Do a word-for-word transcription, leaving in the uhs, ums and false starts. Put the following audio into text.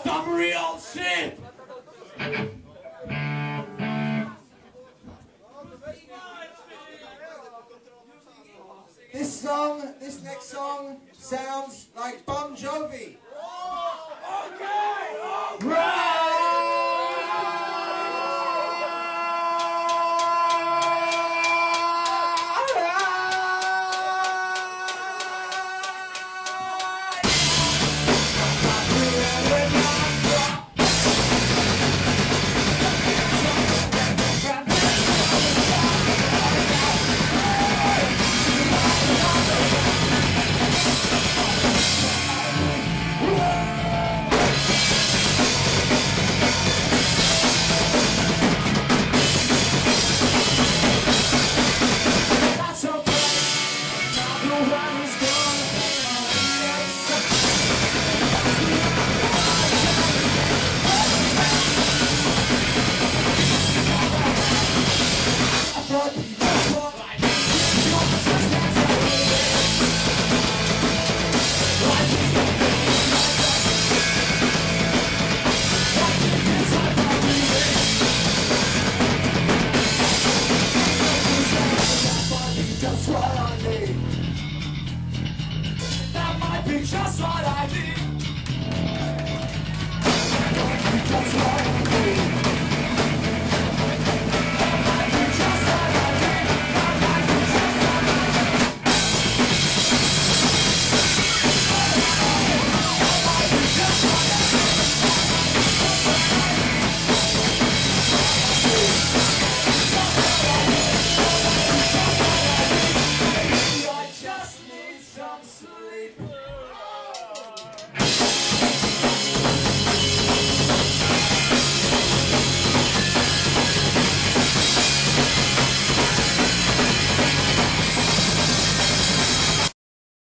some real shit. This song, this next song, sounds like Bon Jovi. Okay, all right. Just what I need. Just what I need. That might be just what I need. That might be just what I need. That might be just what I need. Maybe I just need some sleep.